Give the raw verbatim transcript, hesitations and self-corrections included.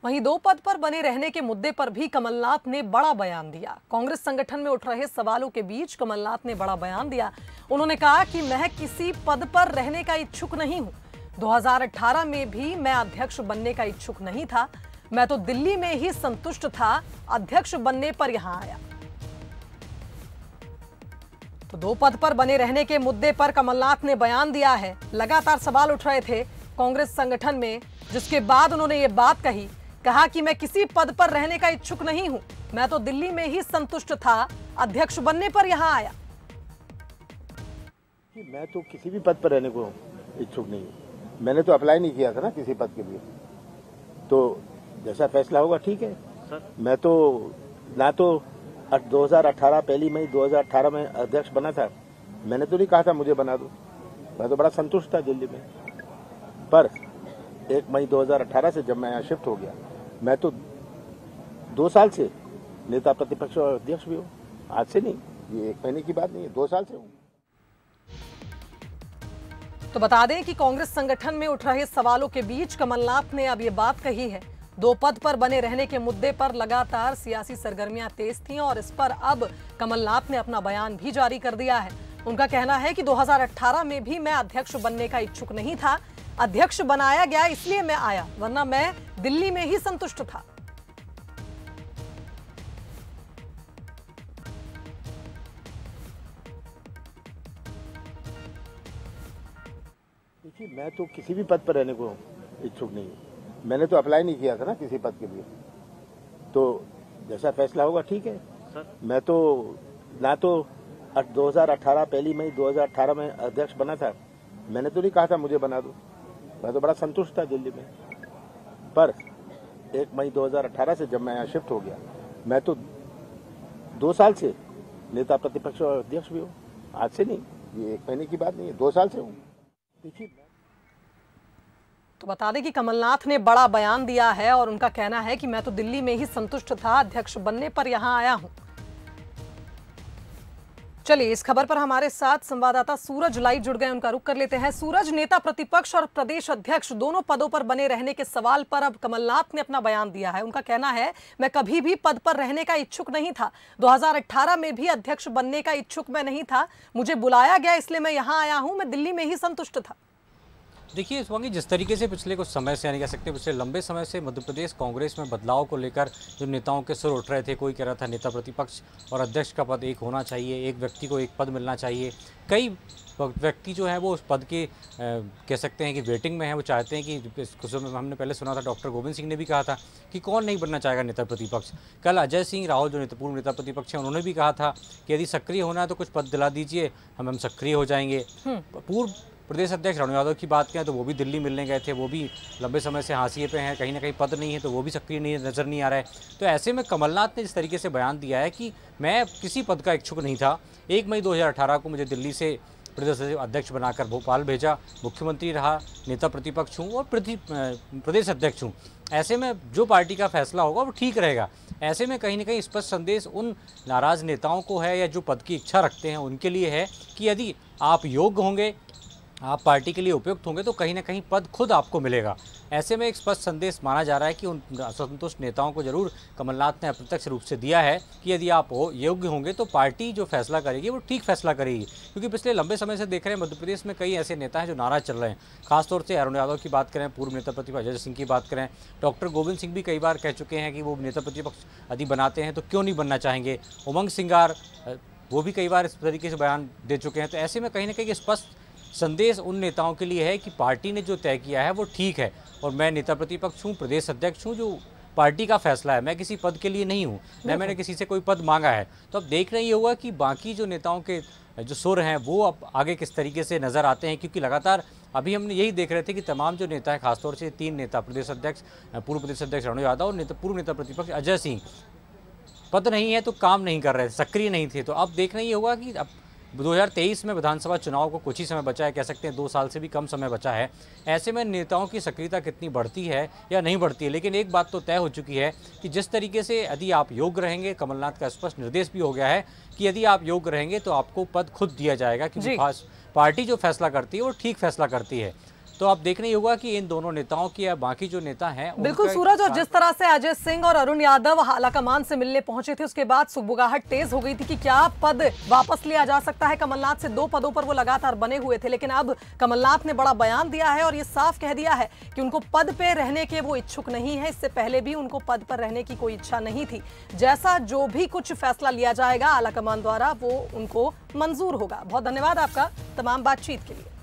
वहीं दो पद पर बने रहने के मुद्दे पर भी कमलनाथ ने बड़ा बयान दिया। कांग्रेस संगठन में उठ रहे सवालों के बीच कमलनाथ ने बड़ा बयान दिया। उन्होंने कहा कि मैं किसी पद पर रहने का इच्छुक नहीं हूं। दो हज़ार अठारह में भी मैं अध्यक्ष बनने का इच्छुक नहीं था। मैं तो दिल्ली में ही संतुष्ट था, अध्यक्ष बनने पर यहां आया। तो दो पद पर बने रहने के मुद्दे पर कमलनाथ ने बयान दिया है। लगातार सवाल उठ रहे थे कांग्रेस संगठन में, जिसके बाद उन्होंने ये बात कही। कहा कि मैं किसी पद पर रहने का इच्छुक नहीं हूं। मैं तो दिल्ली में ही संतुष्ट था, अध्यक्ष बनने पर यहां आया। मैं तो किसी भी पद पर रहने को इच्छुक नहीं हूं। मैंने तो अप्लाई नहीं किया था ना किसी पद के लिए। तो जैसा फैसला होगा ठीक है सर। मैं तो ना तो दो हज़ार अठारह पहली मई दो हज़ार अठारह में अध्यक्ष बना था। मैंने तो नहीं कहा था मुझे बना दो। मैं तो बड़ा संतुष्ट था दिल्ली में। पर एक मई दो हज़ार अठारह से जब मैं यहाँ शिफ्ट हो गया, मैं तो दो साल से नेता प्रतिपक्ष और अध्यक्ष भी हूँ। आज से नहीं, ये एक महीने की बात नहीं है, दो साल से हूँ। तो बता दें कि कांग्रेस संगठन में उठ रहे सवालों के बीच कमलनाथ ने अब ये बात कही है। दो पद पर बने रहने के मुद्दे पर लगातार सियासी सरगर्मियां तेज थीं और इस पर अब कमलनाथ ने अपना बयान भी जारी कर दिया है। उनका कहना है कि दो हज़ार अठारह में भी मैं अध्यक्ष बनने का इच्छुक नहीं था। अध्यक्ष बनाया गया इसलिए मैं आया, वरना मैं दिल्ली में ही संतुष्ट था। देखिए, मैं तो किसी भी पद पर रहने को इच्छुक नहीं हूँ। मैंने तो अप्लाई नहीं किया था ना किसी पद के लिए। तो जैसा फैसला होगा ठीक है सर। मैं तो ना तो दो हज़ार अठारह पहली मई दो हज़ार अठारह में अध्यक्ष बना था। मैंने तो नहीं कहा था मुझे बना दो। मैं तो बड़ा संतुष्ट था दिल्ली में। पर एक मई दो हज़ार अठारह से जब मैं यहाँ शिफ्ट हो गया, मैं तो दो साल से नेता प्रतिपक्ष और अध्यक्ष भी हूँ। आज से नहीं, ये एक महीने की बात नहीं है, दो साल से हूँ। देखिए, तो बता दें कि कमलनाथ ने बड़ा बयान दिया है और उनका कहना है कि मैं तो दिल्ली में ही संतुष्ट था, अध्यक्ष बनने पर यहां आया हूं। चलिए, इस खबर पर हमारे साथ संवाददाता सूरज लाइव जुड़ गए, उनका रुख कर लेते हैं। सूरज, नेता प्रतिपक्ष और प्रदेश अध्यक्ष दोनों पदों पर बने रहने के सवाल पर अब कमलनाथ ने अपना बयान दिया है। उनका कहना है, मैं कभी भी पद पर रहने का इच्छुक नहीं था। दो हज़ार अठारह में भी अध्यक्ष बनने का इच्छुक मैं नहीं था। मुझे बुलाया गया इसलिए मैं यहाँ आया हूँ। मैं दिल्ली में ही संतुष्ट था। देखिए स्वामी, जिस तरीके से पिछले कुछ समय से, यानी कह सकते हैं पिछले लंबे समय से मध्य प्रदेश कांग्रेस में बदलाव को लेकर जो नेताओं के सुर उठ रहे थे, कोई कह रहा था नेता प्रतिपक्ष और अध्यक्ष का पद एक होना चाहिए, एक व्यक्ति को एक पद मिलना चाहिए। कई व्यक्ति जो है वो उस पद के आ, कह सकते हैं कि वेटिंग में है, वो चाहते हैं कि कुछ हमने पहले सुना था डॉक्टर गोविंद सिंह ने भी कहा था कि कौन नहीं बनना चाहेगा नेता प्रतिपक्ष। कल अजय सिंह राहुल जो नेता पूर्व नेता प्रतिपक्ष हैं, उन्होंने भी कहा था कि यदि सक्रिय होना है तो कुछ पद दिला दीजिए, हम हम सक्रिय हो जाएंगे। पूर्व प्रदेश अध्यक्ष राणू यादव की बात करें तो वो भी दिल्ली मिलने गए थे, वो भी लंबे समय से हाशिए पे हैं, कहीं ना कहीं पद नहीं है तो वो भी सक्रिय नहीं नज़र नहीं आ रहा है। तो ऐसे में कमलनाथ ने जिस तरीके से बयान दिया है कि मैं किसी पद का इच्छुक नहीं था, एक मई दो हज़ार अठारह को मुझे दिल्ली से प्रदेश अध्यक्ष बनाकर भोपाल भेजा, मुख्यमंत्री रहा, नेता प्रतिपक्ष हूँ और प्रदेश अध्यक्ष हूँ। ऐसे में जो पार्टी का फैसला होगा वो ठीक रहेगा। ऐसे में कहीं ना कहीं स्पष्ट संदेश उन नाराज़ नेताओं को है या जो पद की इच्छा रखते हैं उनके लिए है कि यदि आप योग्य होंगे, आप पार्टी के लिए उपयुक्त होंगे तो कहीं ना कहीं पद खुद आपको मिलेगा। ऐसे में एक स्पष्ट संदेश माना जा रहा है कि उन असंतुष्ट नेताओं को जरूर कमलनाथ ने अप्रत्यक्ष रूप से दिया है कि यदि आप हो योग्य होंगे तो पार्टी जो फैसला करेगी वो ठीक फैसला करेगी। क्योंकि पिछले लंबे समय से देख रहे हैं मध्य प्रदेश में कई ऐसे नेता हैं जो नाराज चल रहे हैं। खासतौर से अरुण यादव की बात करें, पूर्व नेता प्रतिपक्ष अजय सिंह की बात करें, डॉक्टर गोविंद सिंह भी कई बार कह चुके हैं कि वो नेता प्रतिपक्ष यदि बनाते हैं तो क्यों नहीं बनना चाहेंगे। उमंग सिंगार वो भी कई बार इस तरीके से बयान दे चुके हैं। तो ऐसे में कहीं ना कहीं स्पष्ट संदेश उन नेताओं के लिए है कि पार्टी ने जो तय किया है वो ठीक है और मैं नेता प्रतिपक्ष हूँ, प्रदेश अध्यक्ष हूँ, जो पार्टी का फैसला है, मैं किसी पद के लिए नहीं हूँ, न मैंने किसी से कोई पद मांगा है। तो अब देख रही होगा कि बाकी जो नेताओं के जो सुर हैं वो अब आगे किस तरीके से नज़र आते हैं। क्योंकि लगातार अभी हमने यही देख रहे थे कि तमाम जो नेता हैं, खासतौर से तीन नेता, प्रदेश अध्यक्ष, पूर्व प्रदेश अध्यक्ष राणू यादव और नेता पूर्व नेता प्रतिपक्ष अजय सिंह, पद नहीं है तो काम नहीं कर रहे थे, सक्रिय नहीं थे। तो अब देखना ये होगा कि अब दो हज़ार तेईस में विधानसभा चुनाव को कुछ ही समय बचा है, कह सकते हैं दो साल से भी कम समय बचा है। ऐसे में नेताओं की सक्रियता कितनी बढ़ती है या नहीं बढ़ती है। लेकिन एक बात तो तय हो चुकी है कि जिस तरीके से यदि आप योग्य रहेंगे, कमलनाथ का स्पष्ट निर्देश भी हो गया है कि यदि आप योग्य रहेंगे तो आपको पद खुद दिया जाएगा, क्योंकि खास पार्टी जो फैसला करती है वो ठीक फैसला करती है। तो अब देखना ही होगा कि इन दोनों नेताओं की या बाकी जो नेता हैं बिल्कुल सूरज, और जिस तरह से अजय सिंह और अरुण यादव आलाकमान से मिलने पहुंचे थे उसके बाद सुगबुगाहट तेज हो गई थी कि क्या पद वापस लिया जा सकता है। कमलनाथ से दो पदों पर वो लगातार बने हुए थे, लेकिन अब कमलनाथ ने बड़ा बयान दिया है और ये साफ कह दिया है कि उनको पद पे रहने के वो इच्छुक नहीं है। इससे पहले भी उनको पद पर रहने की कोई इच्छा नहीं थी। जैसा जो भी कुछ फैसला लिया जाएगा आलाकमान द्वारा वो उनको मंजूर होगा। बहुत धन्यवाद आपका तमाम बातचीत के लिए।